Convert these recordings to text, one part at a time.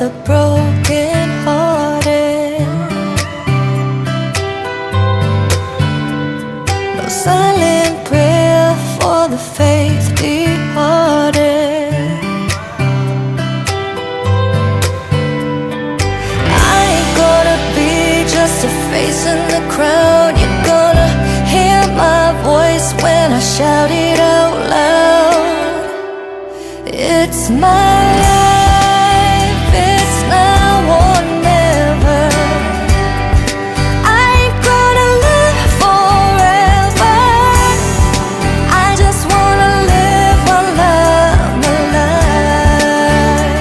the broken hearted. No silent prayer for the faith departed. I ain't gonna be just a face in the crowd. You're gonna hear my voice when I shout it out loud. It's my life, it's now or never. I ain't gonna live forever. I just wanna live while I'm alive.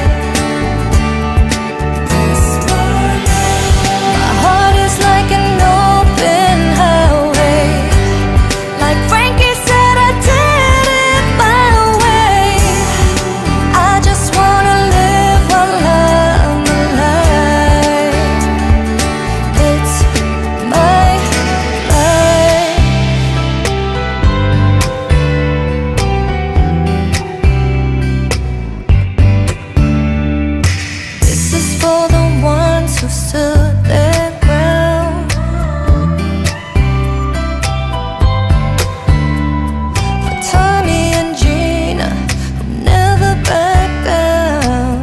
My heart is like an open highway. Like Frankie said, I did it my way. I just wanna live while I'm alive. It's my life. This is for the ones who stood their ground. For Tommy and Gina, who never backed down.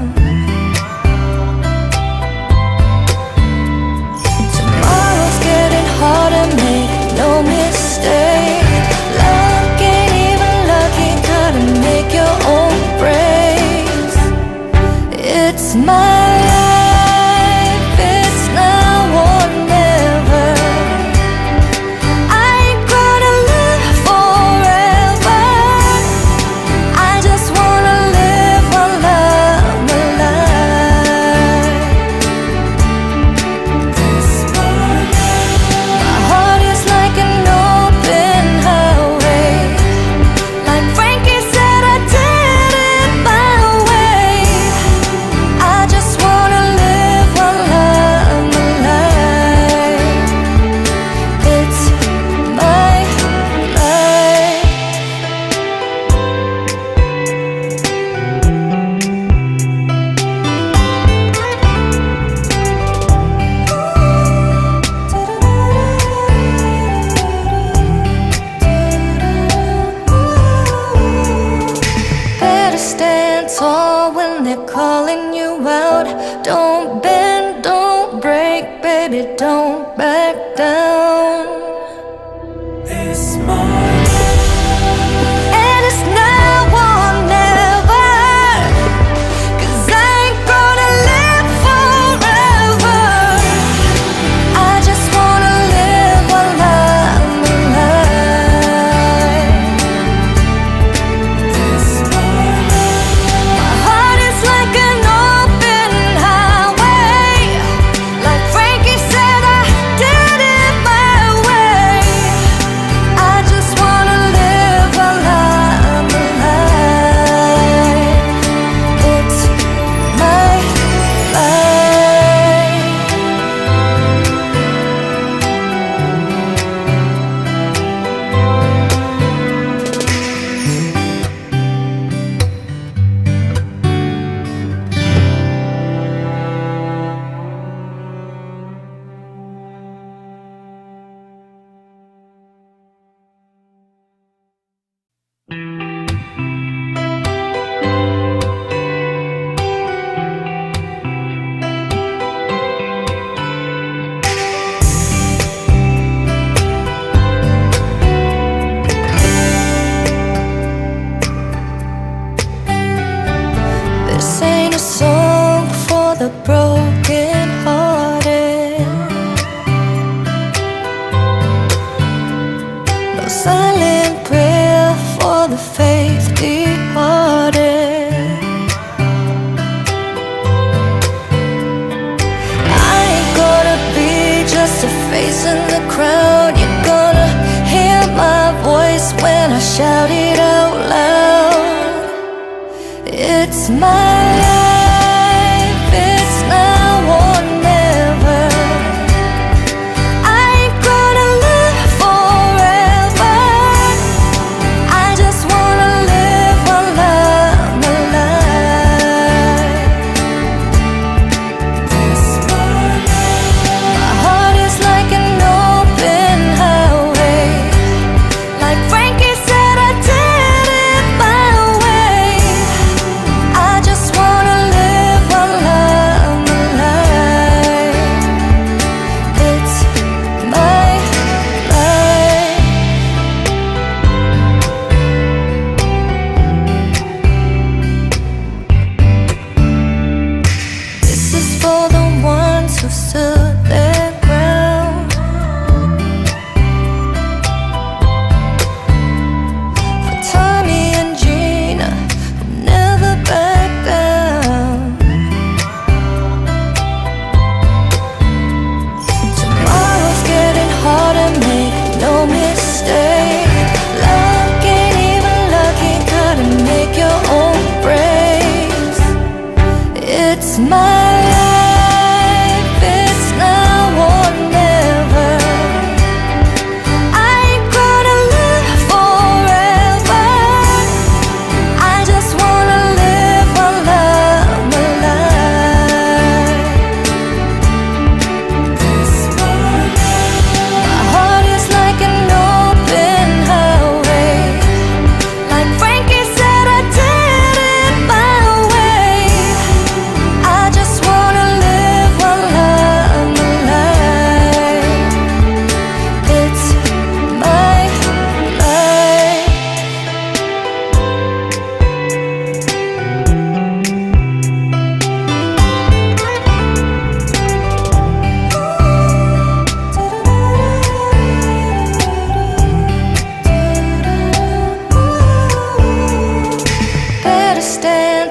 Tomorrow's getting harder, make no mistake. Luck ain't even lucky, gotta make your own breaks. It's my life, it's now or never. I ain't gonna live forever. I just wanna live while I'm alive. My heart is like an open highway. Like Frankie said, I did it my way. I just wanna live while I'm alive. It's my life. Better stand tall when they're calling you out. Don't bend, don't break, baby, don't back down. It's my And it's now or never. 'Cause I ain't gonna live forever. I just wanna live while I'm alive. My heart is like an open highway. Like Frankie said, I did it my way. I just wanna live while I'm alive. It's my life. This ain't a song for the broken hearted. No silent prayer for the faith departed. I ain't gonna be just a face in the crowd. You're gonna hear my voice when I shout it out loud. It's my life, it's now or never. I ain't gonna live forever. I just wanna live while I'm alive.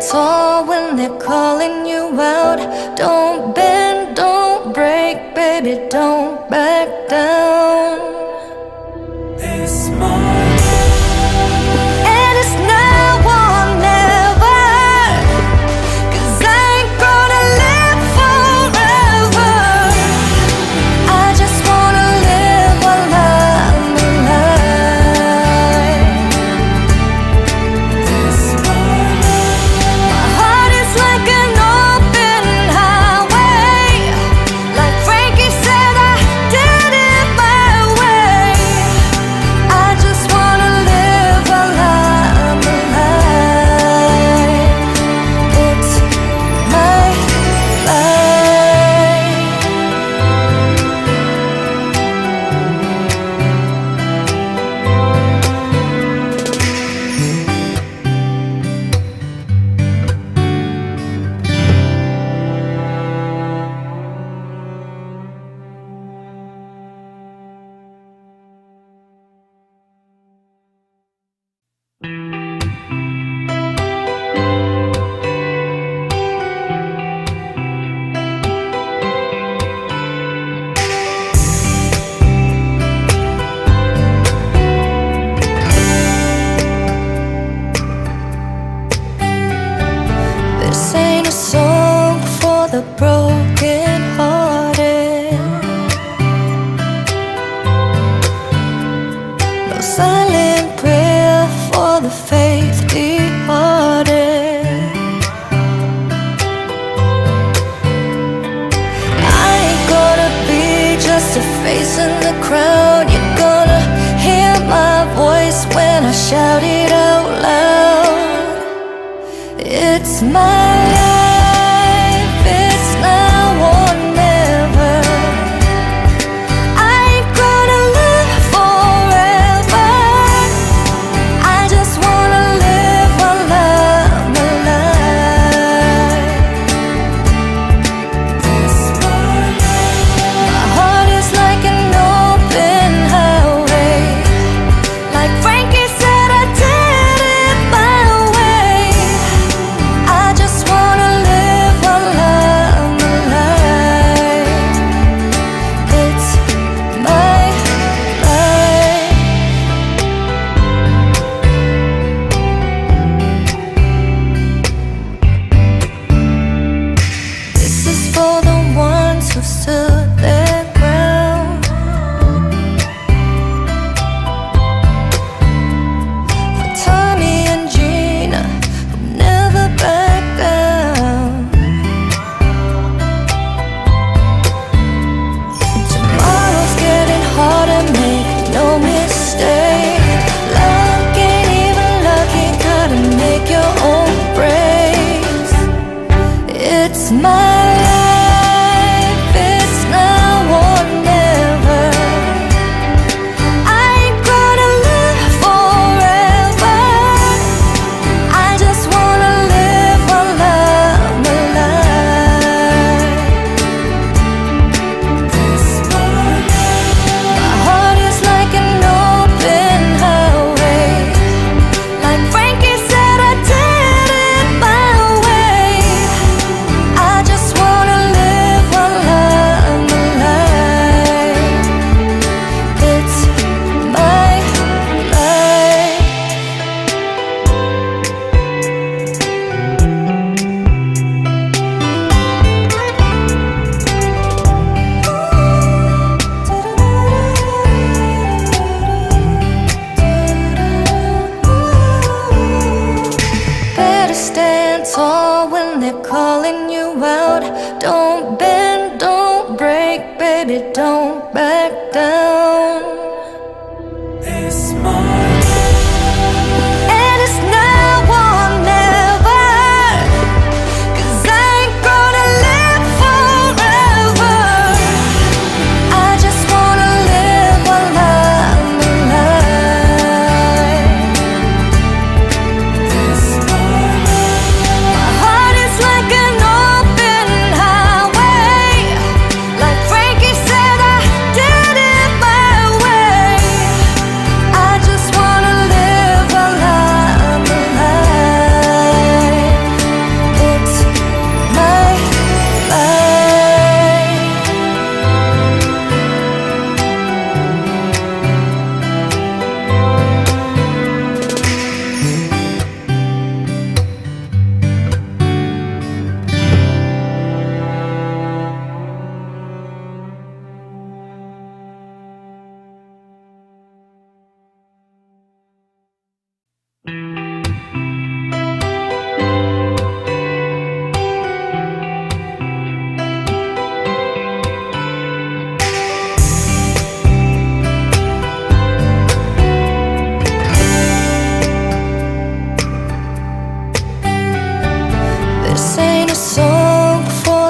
tall when they're calling you out. Don't bend, don't break, baby, don't back down. It's my And it's now or never, 'cause I ain't gonna live forever. I just wanna live while I'm alive. My heart is like an open highway. Like Frankie said, I did it my way. I just wanna live while I'm alive. It's my life. This ain't a song for the broken hearted. No silent prayer for the faith departed. I ain't gonna be just a face in the crowd. You're gonna hear my voice when I shout it out loud. It's my life, it's now or never. I ain't gonna live forever. I just wanna live while I'm alive. My heart is like an open highway. Like Frankie said, I did it my way. I just wanna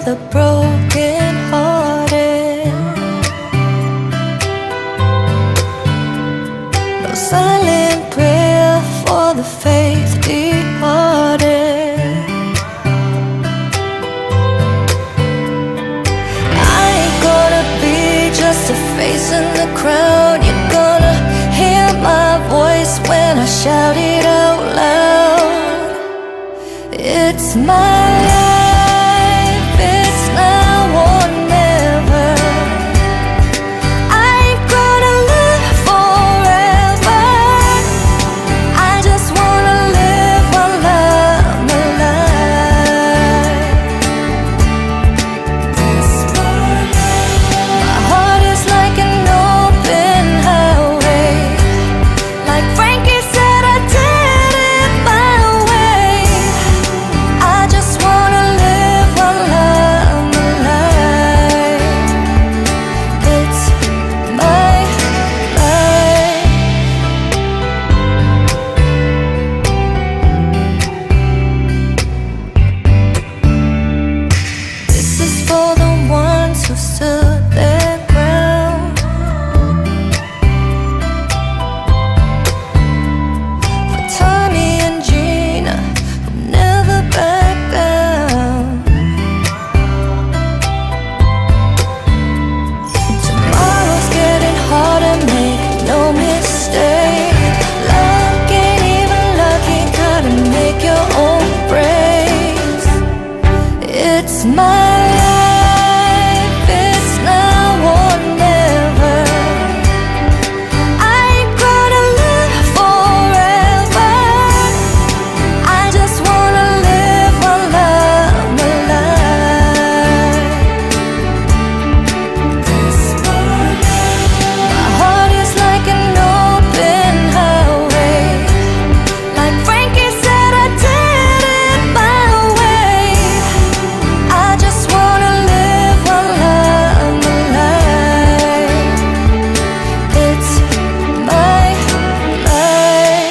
the broken hearted. No silent prayer for the faith departed. I ain't gonna be just a face in the crowd. You're gonna hear my voice when I shout it out loud. It's my life, it's now or never. I ain't gonna live forever. I just wanna live while I'm alive. My heart is like an open highway. Like Frankie said, I did it my way. I just wanna live while I'm alive. It's my life. This is for the ones who stood their ground. For Tommy and Gina, who never backed down. Tomorrow's getting harder, make no mistake. Luck ain't even lucky, gotta make your own breaks. It's my life, it's now or never. I ain't gonna live forever. I just wanna live while I'm alive. My heart is like an open highway. Like Frankie said, I did it my way. I just wanna live while I'm alive. It's my life.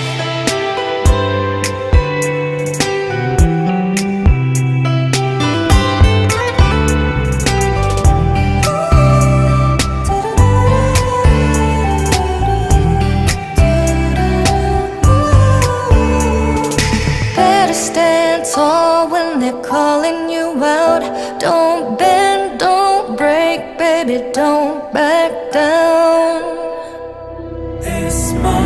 Better stand tall when they're calling you out. Don't bend, don't break, baby, don't back down. It's my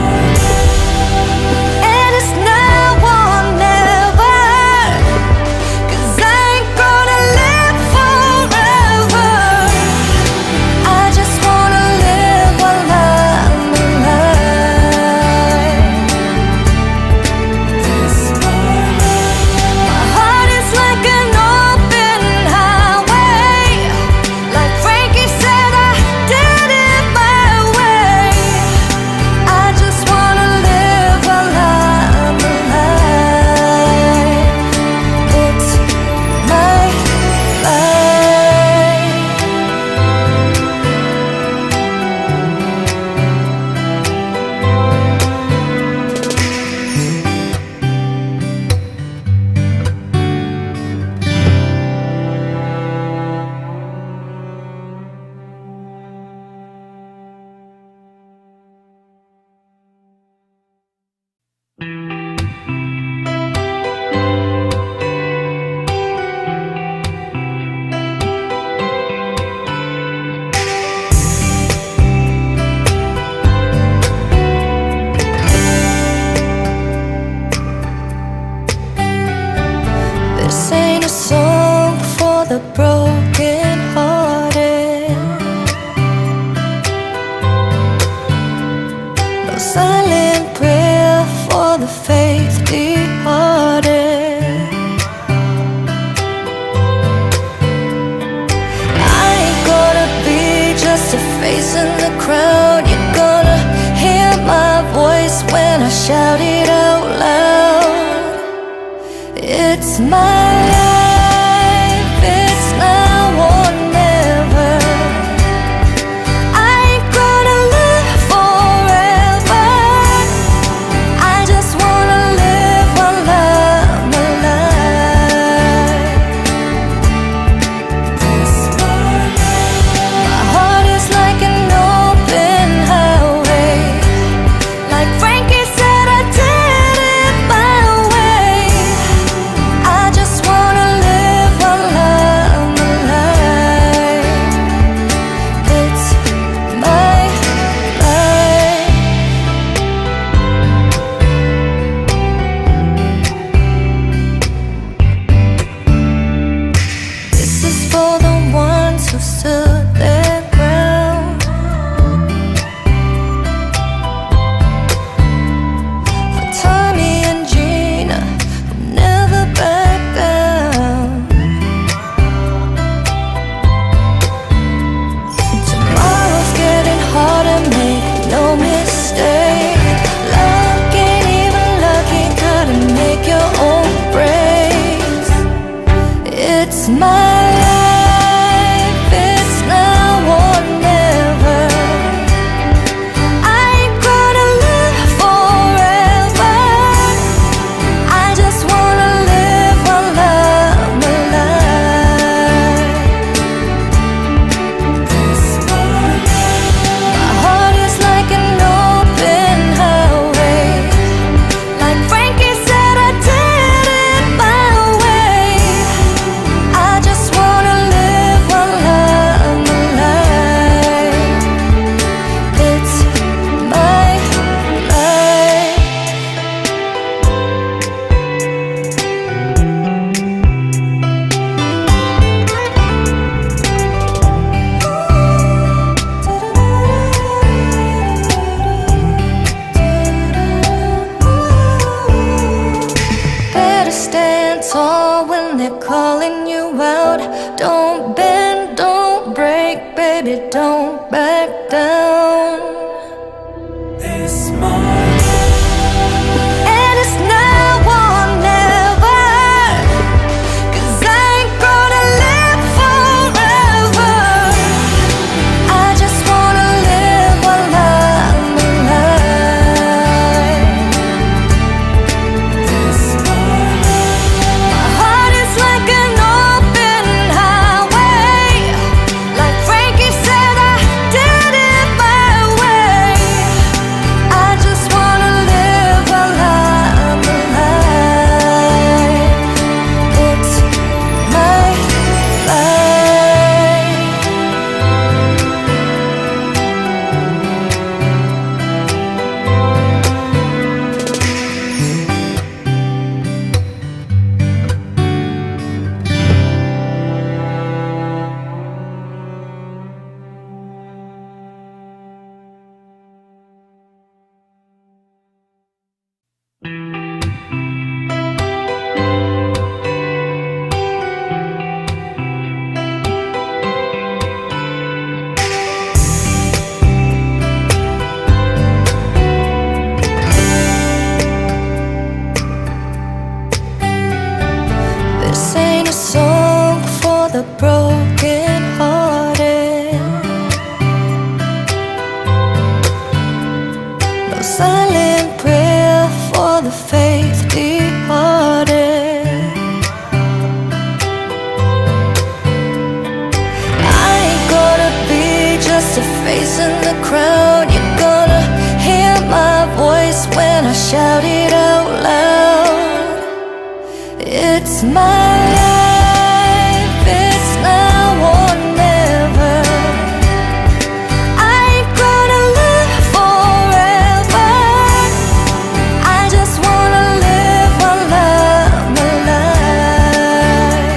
And it's now or never. 'Cause I ain't gonna live forever. I just wanna live while I'm alive. My heart is like an open highway. Like Frankie said, I did it my way. I just wanna live while I'm alive. It's my life. This ain't a song for the broken hearted. No silent prayer for the faith departed. I ain't gonna be just a face in the crowd. You're gonna hear my voice when I shout it out loud. It's my life, it's now or never. I ain't gonna live forever. I just wanna live while I'm alive. It's my life, it's now or never. I ain't gonna live forever. I just wanna live while I'm alive.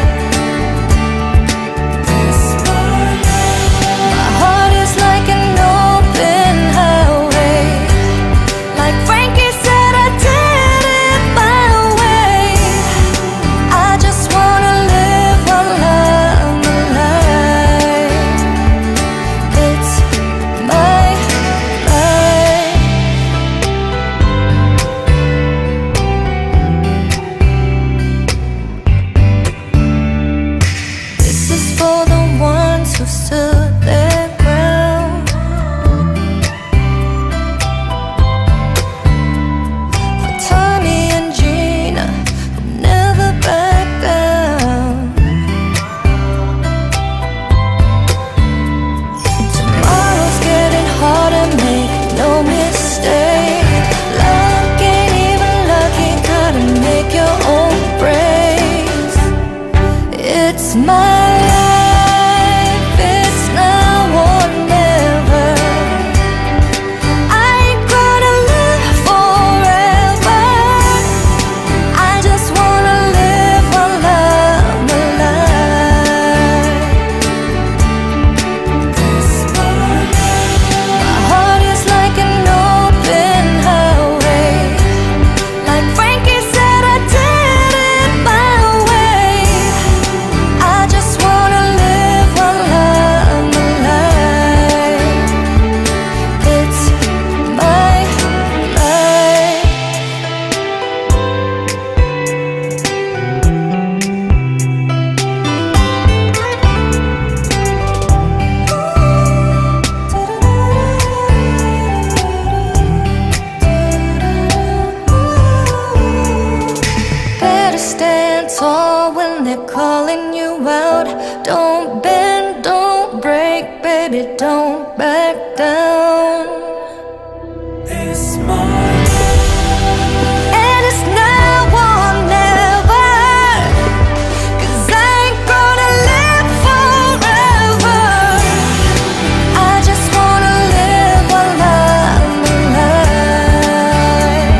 My heart is like an open highway. Like Frankie said, I did it my way. I just wanna live while I'm alive. It's my life. This is for the ones who stood their ground. For Tommy and Gina, who never backed down. Tomorrow's getting harder, make no mistake. Luck ain't even lucky, gotta make your own breaks. It's my life, it's now or never. I ain't gonna live forever. I just wanna live while I'm alive. My heart is like an open highway. Like Frankie said, I did it my way. I just wanna live while I'm alive. It's my life. Better stand tall when they're calling you out. Don't bend, don't break, baby, don't back down. It's my And it's now or never. 'Cause I ain't gonna live forever. I just wanna live while I'm alive.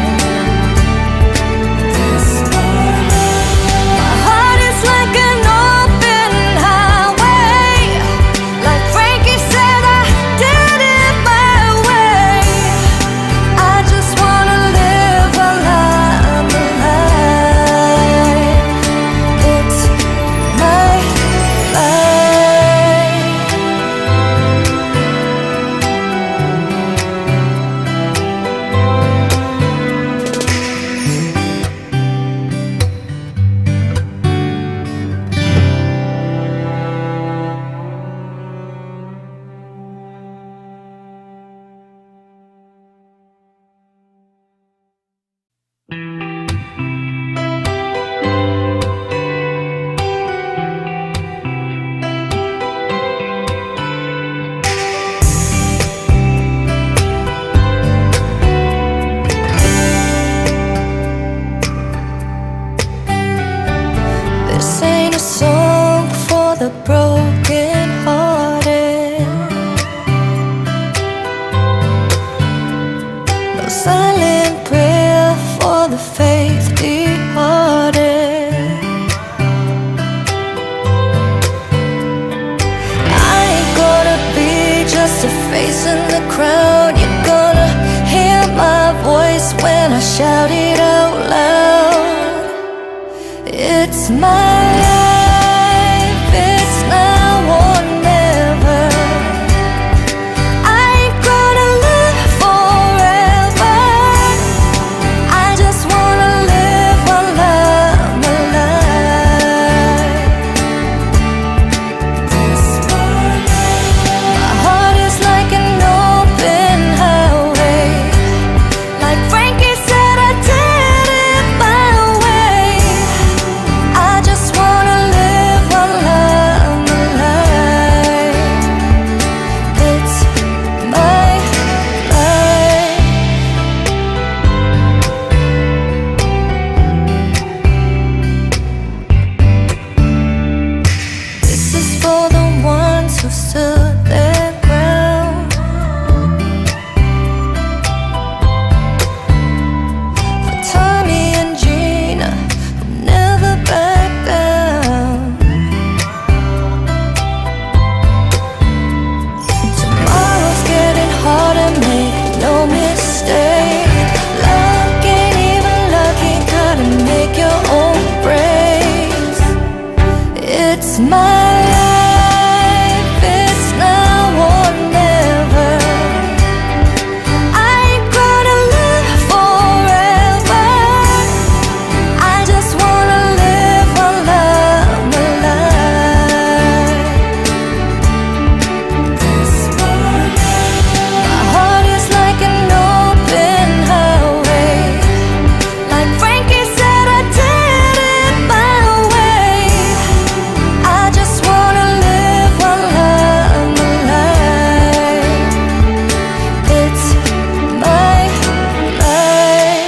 My heart is like an open highway. Like Frankie said, I did it my way. I just wanna live while I'm alive. It's my life. This ain't a song for the broken hearted. No silent prayer for the faith departed. I ain't gonna be just a face in the crowd. You're gonna hear my voice when I shout it out loud. It's my life, it's now or never. I ain't gonna live forever. I just wanna live while I'm alive. My heart is like an open highway. Like Frankie said, I did it my way. I just wanna my life, it's now or never. I ain't gonna live forever. I just wanna live while I'm alive. My heart is like an open highway. Like Frankie said, I did it my way. I just wanna live while I'm alive. It's my life.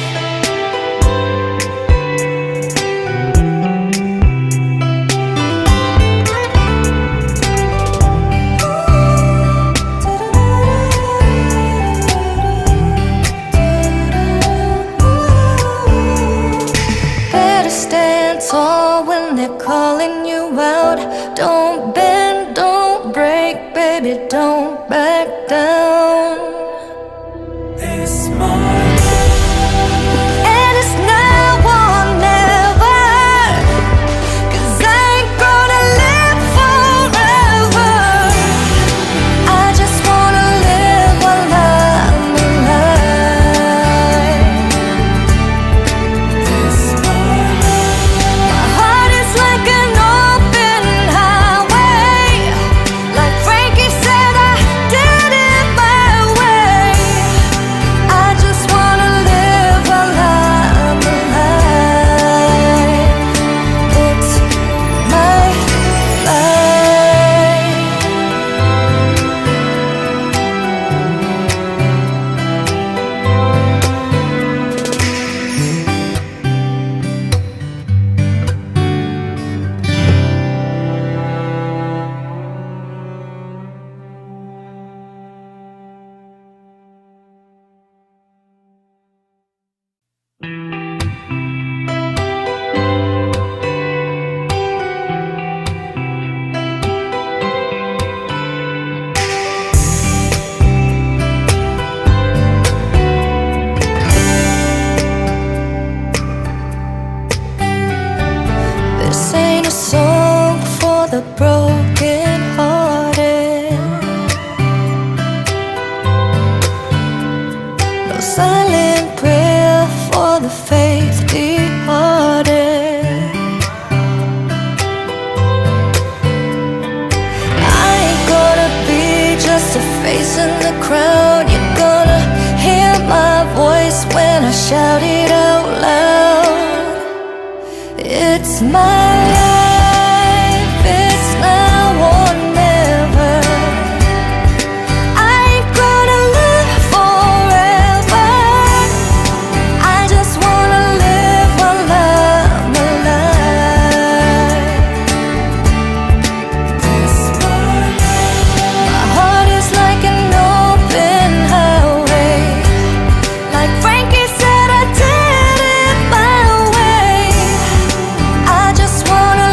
Better stand tall when they're calling you out. Don't bend, don't break, baby, don't back down. It's my And it's now or never, 'cause I ain't gonna live forever. I just wanna live while I'm alive. My heart is like an open highway. Like Frankie said, I did it my way. I just wanna live while I'm alive. It's my life. This ain't a song for the broken hearted. No silent prayer for the faith departed. I ain't gonna be just a face in the crowd. You're gonna hear my voice when I shout it out loud. It's my life, it's now or never. I ain't gonna live forever. I just wanna live while I'm alive. My heart is like an open highway. Like Frankie said, I did it my way. I just wanna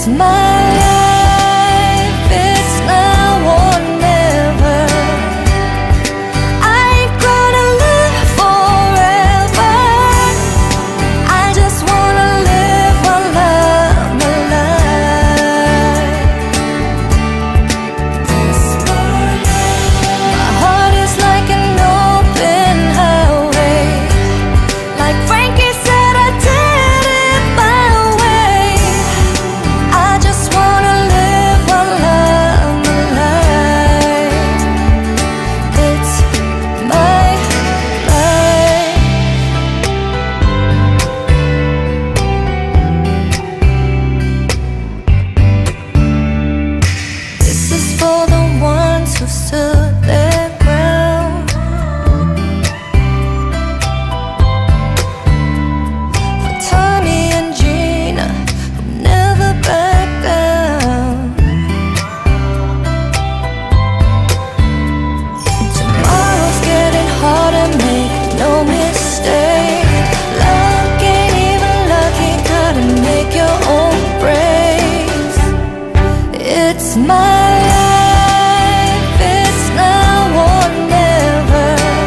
It's my life, it's now or never. I ain't gonna live forever. I just wanna live while I'm alive. My heart is like an open highway. Like Frankie said, I did it my way. I just wanna live while I'm alive. It's my life. This is for the ones who stood their ground. For Tommy and Gina, who never backed down. Tomorrow's getting harder, make no mistake. Luck ain't even lucky, gotta make your own breaks. It's my life, it's now or never.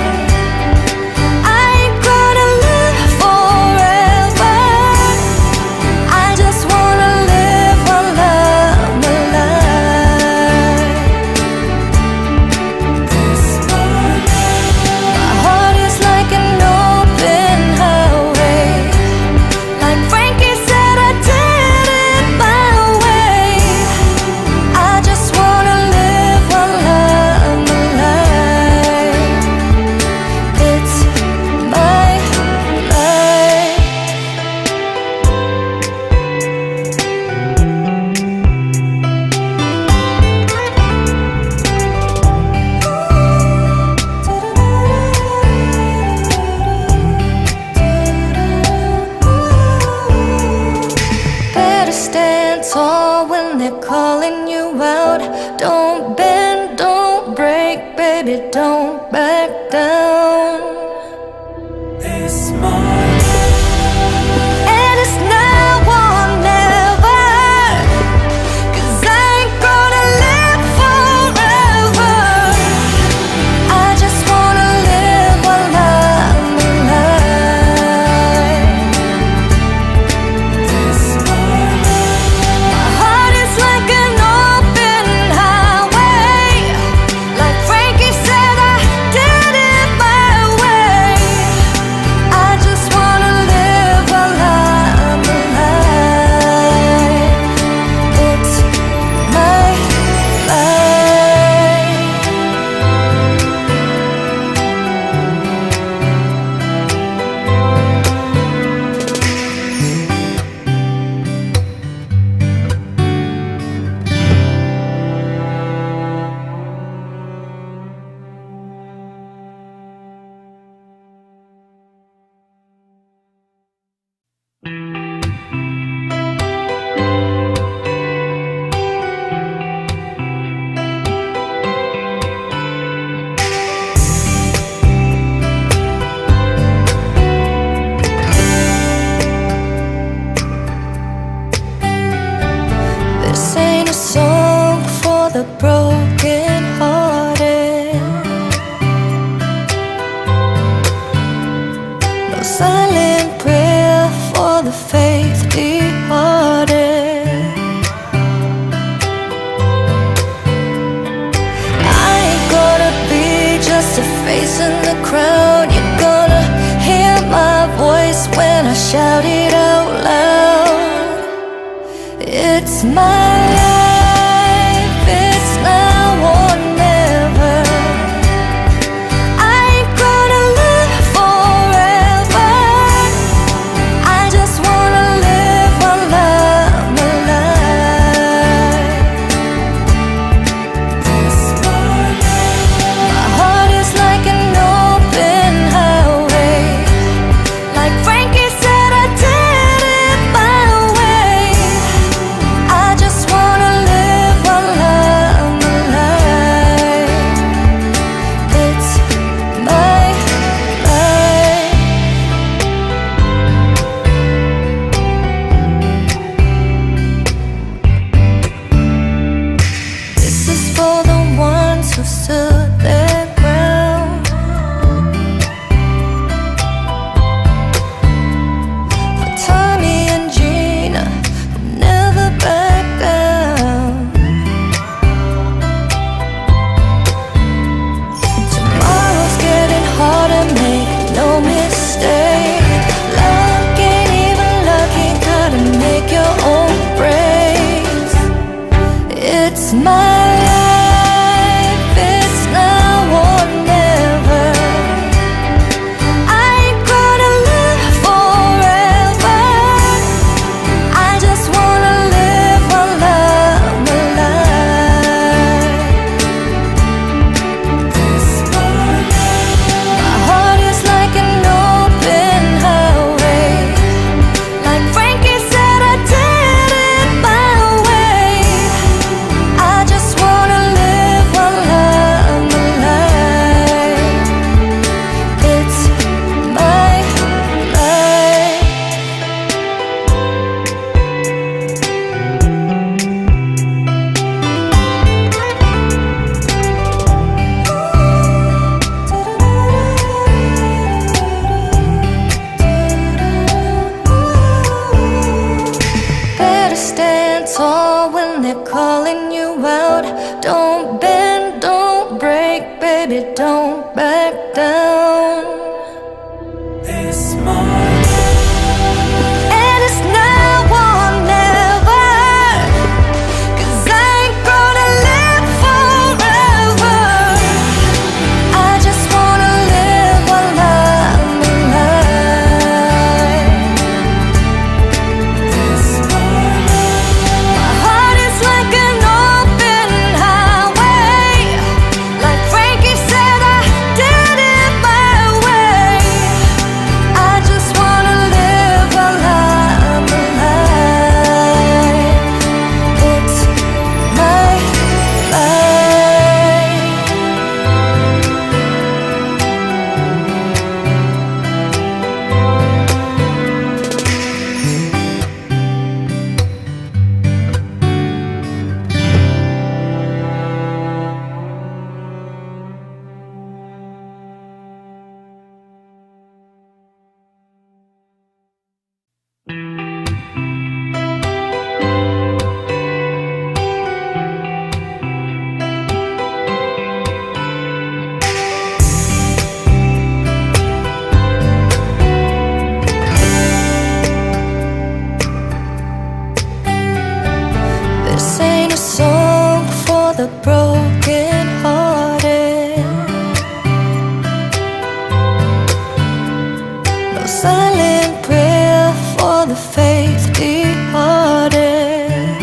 I ain't gonna live forever. I just wanna live while I'm alive. My heart is like an open highway. Like Frankie said, I did it my way. I just wanna live while I'm alive. It's my life. Better stand tall when they're calling you out. Don't bend, don't break, baby, don't back down. It's my And it's now or never. 'Cause I ain't gonna live forever. I just wanna live while I'm alive. My heart is like an open highway. Like Frankie said, I did it my way. I just wanna live while I'm alive. It's my life. This ain't a song for the broken hearted. No silent prayer for the faith departed. I ain't gonna be just a face in the crowd. You're gonna hear my voice when I shout it out loud. It's my life, it's now or never. I ain't gonna live forever. I just wanna live while I'm alive. My heart is like an open highway. Like Frankie said, I did it my way. I just wanna stand tall when they're calling you out. Don't bend, don't break, baby, don't back down. It's my And it's now or never, 'cause I ain't gonna live forever. I just wanna live while I'm alive. My heart is like an open highway. Like Frankie said, I did it my way. I just wanna live while I'm alive. It's my life. This ain't a song for the broken hearted. No silent prayer for the faith departed.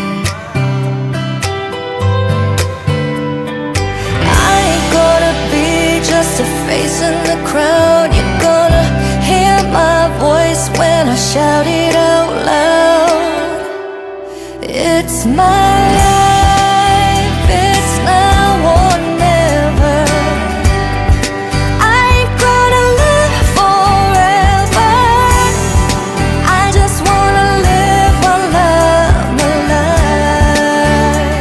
I ain't gonna be just a face in the crowd. You're gonna hear my voice when I shout it out loud. It's my life, it's now or never. I ain't gonna live forever. I just wanna live while I'm alive.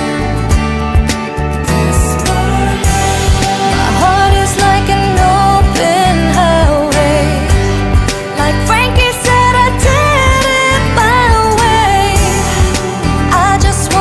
My heart is like an open highway. Like Frankie said, I did it my way. I just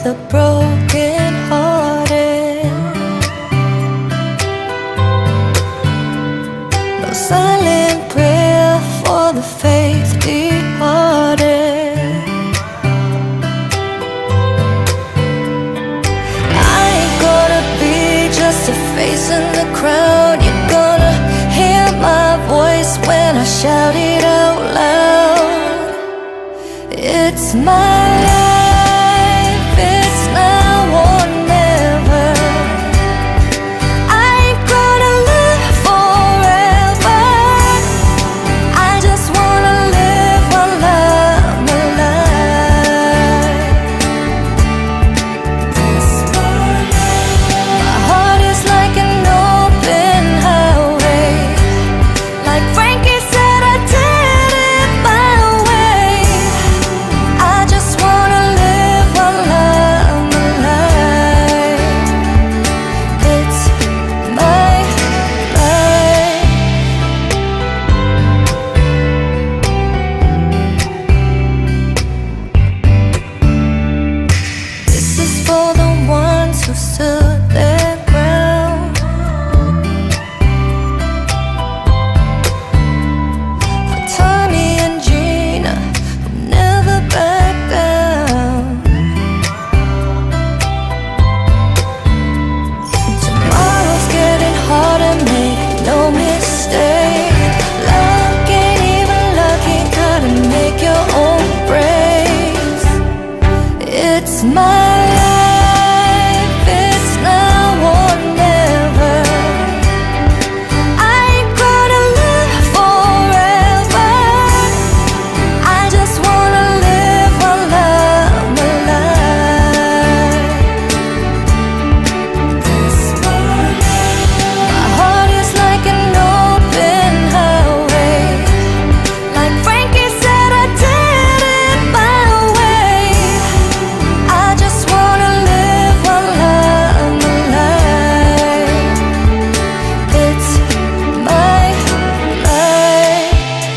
the broken hearted. No silent prayer for the faith departed. I ain't gonna be just a face in the crowd. You're gonna hear my voice when I shout it out loud. It's my life, it's now or never. I ain't gonna live forever. I just wanna live while I'm alive. My heart is like an open highway. Like Frankie said, I did it my way. I just wanna live while I'm alive. It's my life. This is for the ones who stood their ground. For Tommy and Gina, who never backed down. Tomorrow's getting harder, make no mistake. Luck ain't even lucky, gotta make your own breaks. It's my life, it's now or never. I ain't gonna live forever. I just wanna live while I'm alive. My heart is like an open highway. Like Frankie said, I did it my way. I just wanna live while I'm alive. It's my life.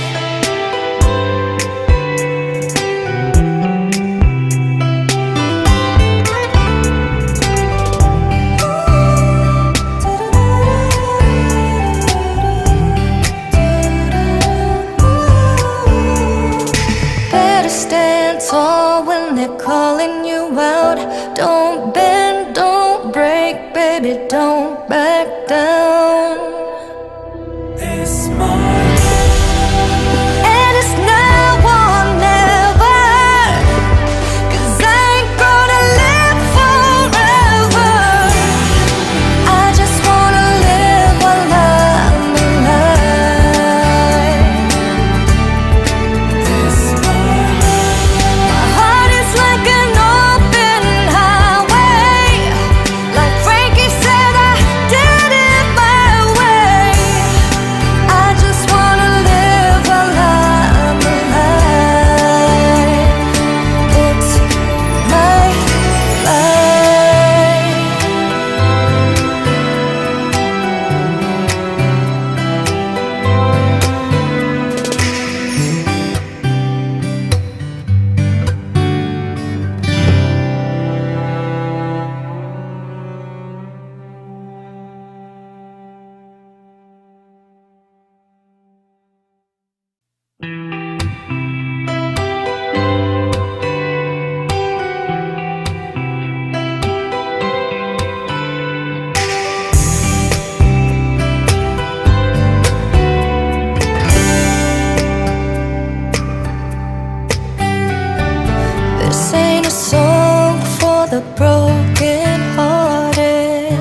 Better stand tall when they're calling you out. Don't bend, don't break, baby, don't back down. It's my And it's now or never. 'Cause I ain't gonna live forever. I just wanna live while I'm alive. My heart is like an open highway. Like Frankie said, I did it my way. I just wanna live while I'm alive. It's my life. This ain't a song for the broken hearted.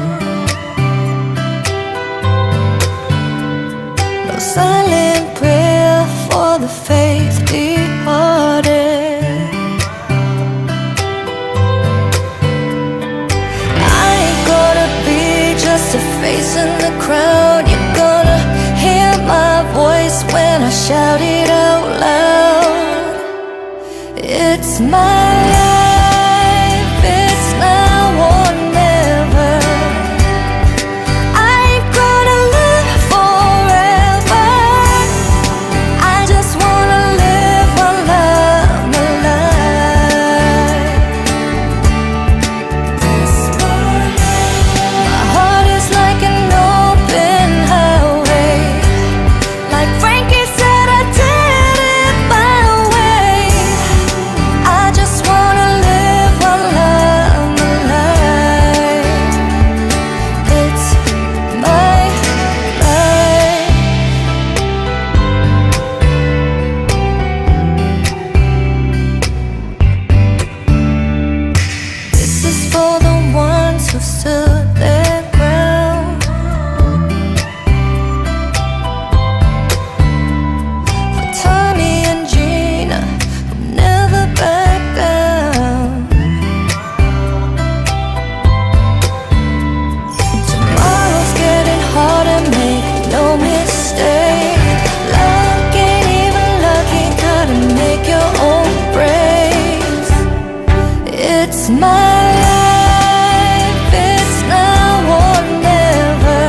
No silent prayer for the faith departed. I ain't gonna be just a face in the crowd. You're gonna hear my voice when I shout it out loud. It's my life, it's now or never. I ain't gonna live forever. I just wanna live while I'm alive. It's my life, it's now or never.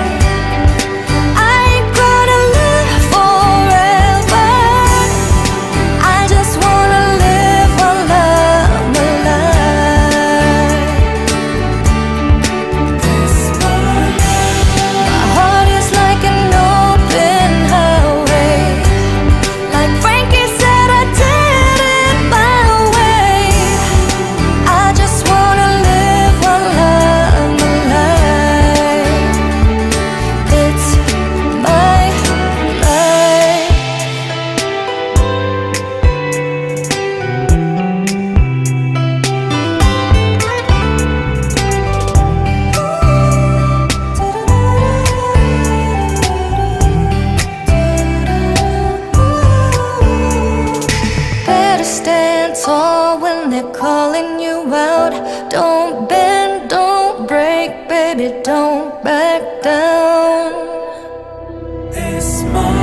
I ain't gonna live forever. I just wanna live while I'm alive. My heart is like an open highway. Like Frankie said, I did it my way. I just wanna live while I'm alive. It's my life. Better stand tall when they're calling you out. Don't bend, don't break, baby, don't back down. It's my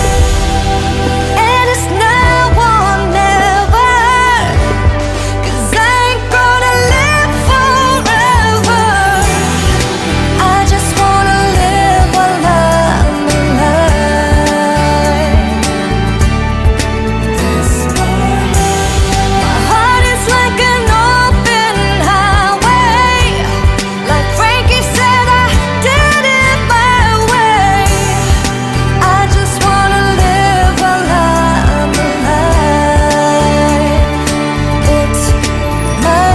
And it's now or never, 'cause I ain't gonna live forever. I just wanna live while I'm alive. My heart is like an open highway. Like Frankie said, I did it my way. I just wanna live while I'm alive. It's my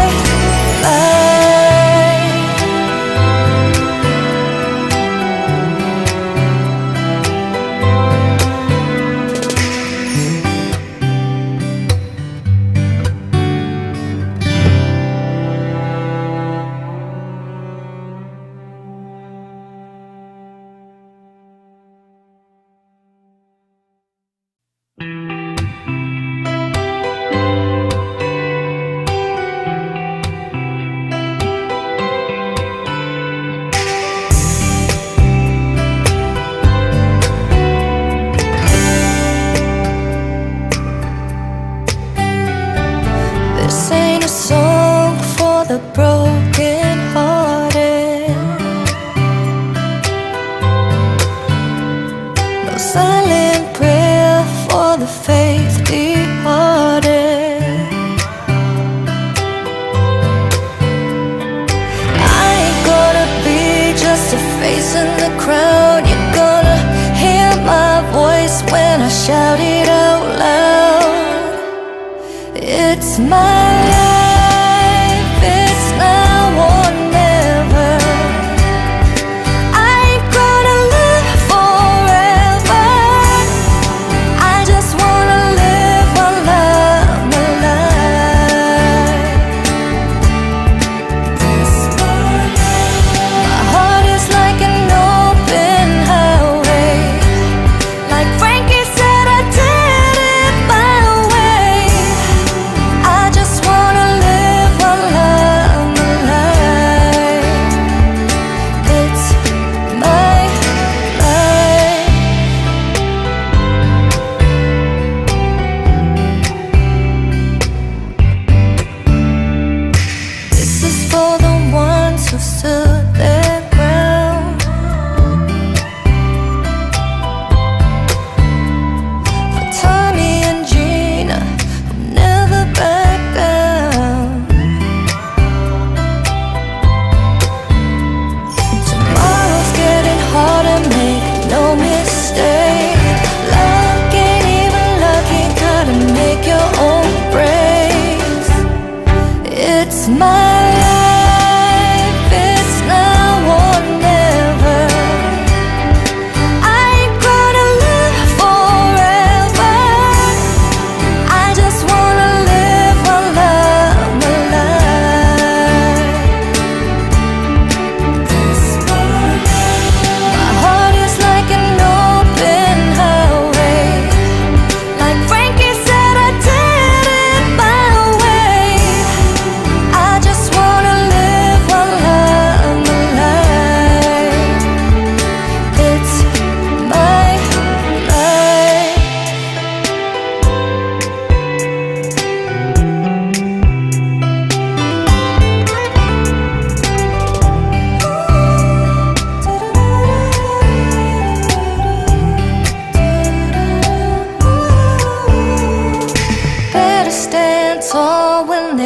life. This ain't a song for the broken hearted. No silent prayer for the faith departed. I ain't gonna be just a face in the crowd. You're gonna hear my voice when I shout it out loud. It's my life, it's now or never. I ain't gonna live forever. I just wanna live while I'm alive. My heart is like an open highway. Like Frankie said, I did it my way. I just wanna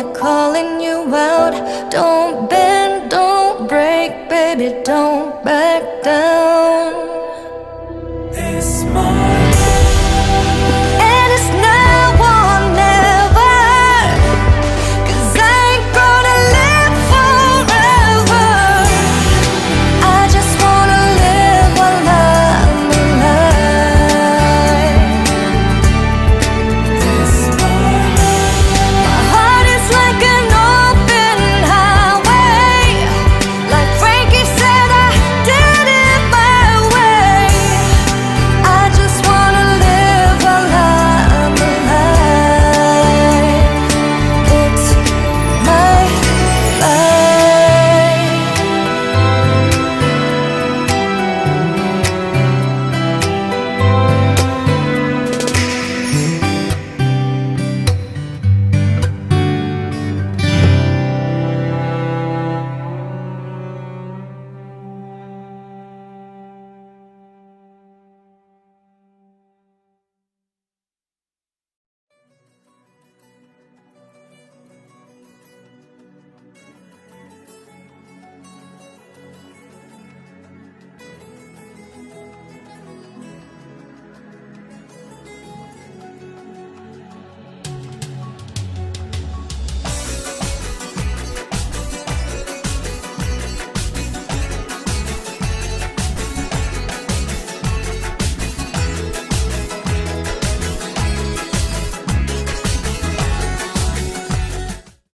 call.